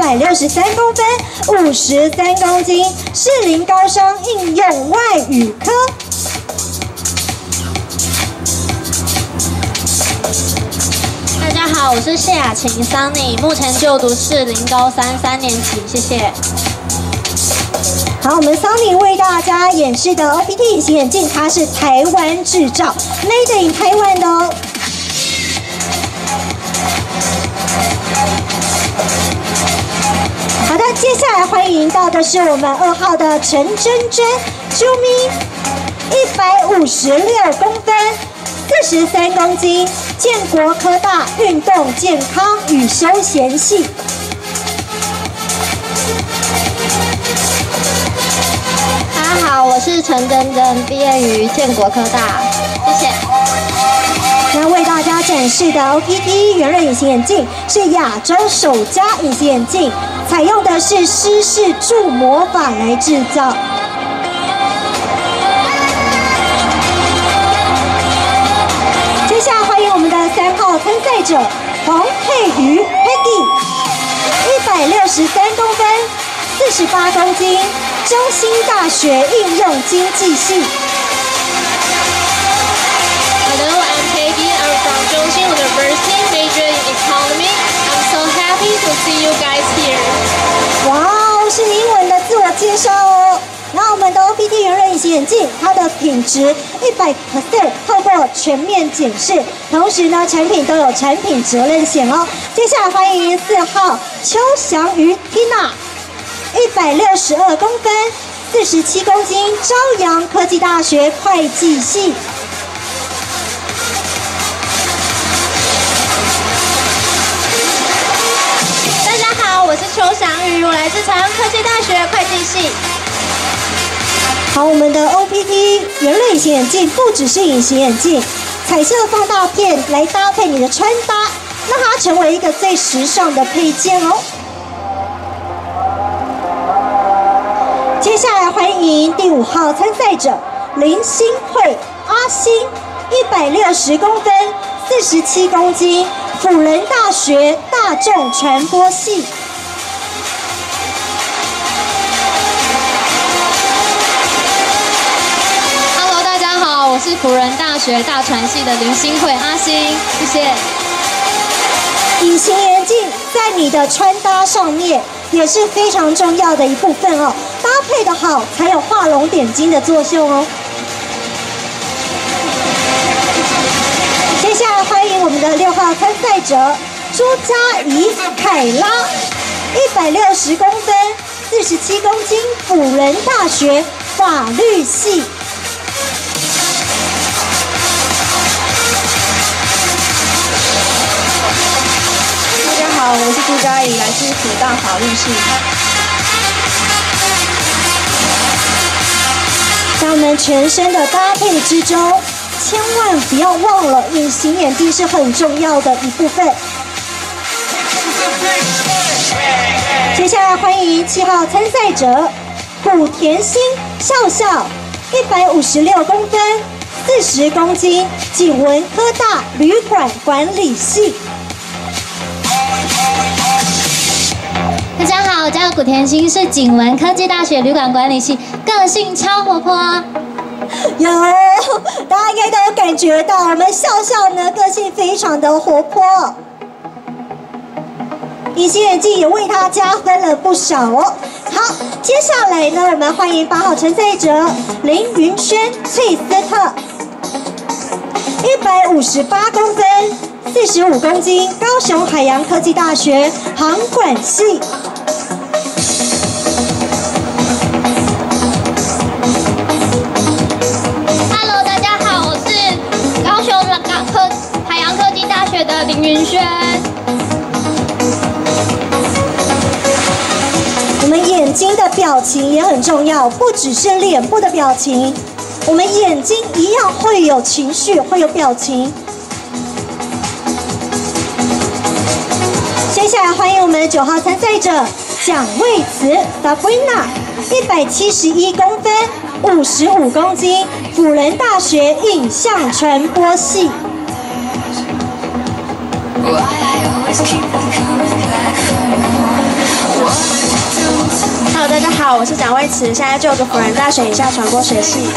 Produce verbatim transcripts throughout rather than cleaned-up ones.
百六十三公分，五十三公斤，士林高商应用外语科。 大家好，我是谢雅琴 Sunny， 目前就读士林高三三年级，谢谢。 好，我们 Sunny 为大家演示的 O P T 隐形眼镜，它是台湾制造 ，Made in Taiwan 的哦。好的，接下来欢迎到的是我们二号的陈真真，啾咪，一百五十六公分，四十三公斤，建国科大运动健康与休闲系。 大家好，我是陈真真，毕业于建国科大，谢谢。 那为大家展示的 O P T 圆润隐形眼镜是亚洲首家隐形眼镜，采用的是湿式铸模法来制造。接下来欢迎我们的三号参赛者黄佩瑜 Peggy， 一百六十三公分，四十八公斤，中兴大学应用经济系。 Hello, I'm Peggy. I'm from Zhongxin University, major in economy. I'm so happy to see you guys here. 哇哦，是英文的自我介绍哦。那我们的 O P T 圆润隐形眼镜，它的品质一百 percent 透过全面检视，同时呢，产品都有产品责任险哦。接下来欢迎四号邱祥瑜 Tina， 一百六十二公分，四十七公斤，朝阳科技大学会计系。 大家好，我是邱祥瑜，我来自朝阳科技大学会计系。 好，我们的 O P T 圆润隐形眼镜不只是隐形眼镜，彩色放大片来搭配你的穿搭，让它成为一个最时尚的配件哦。接下来欢迎第五号参赛者林新慧阿星，一百六十公分，四十七公斤，辅仁大学大众传播系。 Hello， 大家好，我是辅仁大学大传系的林新慧阿星，谢谢。 隐形眼镜在你的穿搭上面也是非常重要的一部分哦，搭配的好才有画龙点睛的作用哦。接下来欢迎我们的六号参赛者朱佳怡凯拉，一百六十公分，四十七公斤，辅仁大学法律系。 大家好，我是朱佳怡，来自辅大法律系。 在我们全身的搭配之中，千万不要忘了，隐形眼镜是很重要的一部分。接下来欢迎七号参赛者古田心笑笑，一百五十六公分，四十公斤，景文科大旅馆管理系。 大家好，我叫古田心，是景文科技大学旅馆管理系，个性超活泼。 有，大家应该都有感觉到，我们笑笑呢个性非常的活泼，隐形眼镜也为他加分了不少哦。好，接下来呢，我们欢迎八号参赛者林云轩翠斯特，一百五十八公分，四十五公斤，高雄海洋科技大学航管系。 Hello， 大家好，我是高雄科海洋科技大学的林云轩。 我们眼睛的表情也很重要，不只是脸部的表情，我们眼睛一样会有情绪，会有表情。接下来欢迎我们九号参赛者蒋卫慈 Sabrina， 一百七十一公分，五十五公斤，辅仁大学影像传播系。 Hello， 大家好，我是蒋卫慈，现在就读辅仁大学影像传播学系。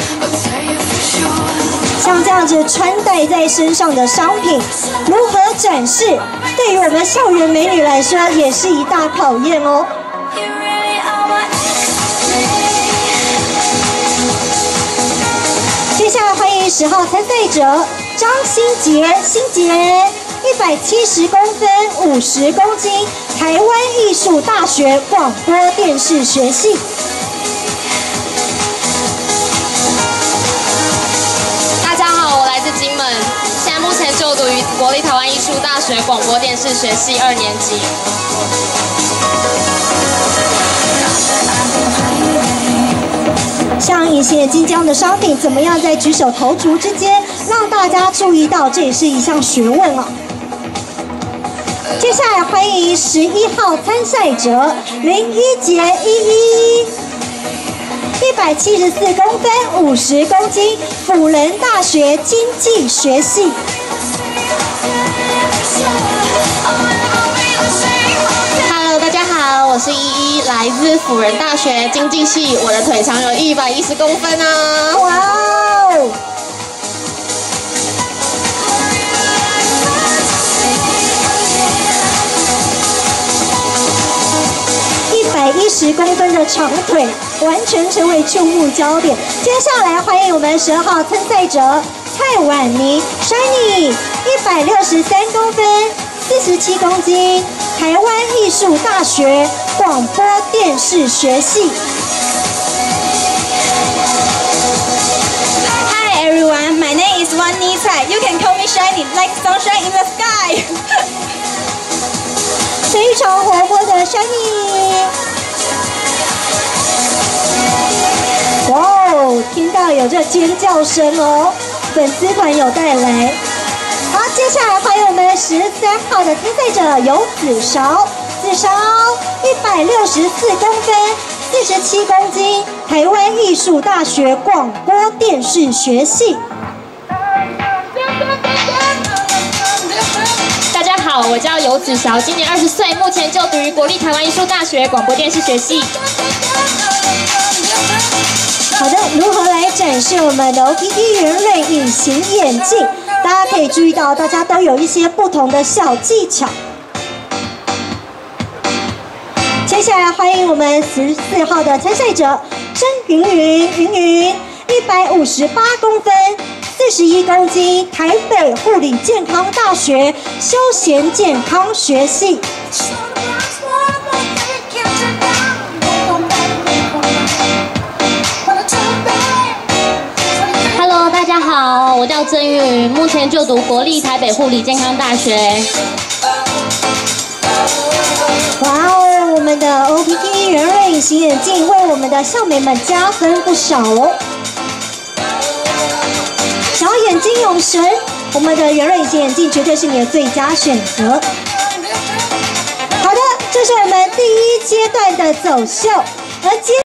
像这样子穿戴在身上的商品，如何展示，对于我们校园美女来说，也是一大考验哦。接下来欢迎十号参赛者张新杰，新杰一百七十公分，五十公斤，台湾艺术大学广播电视学系。 大家好，我来自金门，现在目前就读于国立台湾艺术大学广播电视学系二年级。 像隐形眼镜这样的商品，怎么样在举手投足之间让大家注意到，这也是一项学问哦。接下来欢迎十一号参赛者林一杰依依，一百七十四公分，五十公斤，辅仁大学经济学系。 Hello， 大家好，我是依依，来自辅仁大学经济系，我的腿长有一百一十公分啊！ 哇哦！一百一十公分的长腿，完全成为注目焦点。接下来欢迎我们十二号参赛者蔡婉妮 ，Shiny， 一百六十三公分，四十七公斤，台湾艺术大学广播电视学系。 Hi everyone, my name is Wan Ni Cai. You can call me Shiny, like sunshine in the sky. 非常活泼的 Shiny。哇哦，听到有这尖叫声哦，粉丝团有带来。好，接下来欢迎我们十三号的参赛者游子韶，子韶一百六十四公分，四十七公斤，台湾艺术大学广播电视学系。 大家好，我叫游子韶，今年二十岁，目前就读于国立台湾艺术大学广播电视学系。 好的，如何来展示我们的 O P T 圆润隐形眼镜？大家可以注意到，大家都有一些不同的小技巧。接下来欢迎我们十四号的参赛者甄云云，云云一百五十八公分，四十一公斤，台北护理健康大学休闲健康学系。 Hello， 大家好，我叫曾云，目前就读国立台北护理健康大学。 哇哦，我们的 O P T 圆润隐形眼镜为我们的校美们加分不少哦。想要眼睛有神，我们的圆润隐形眼镜绝对是你的最佳选择。好的，这是我们第一阶段的走秀，而接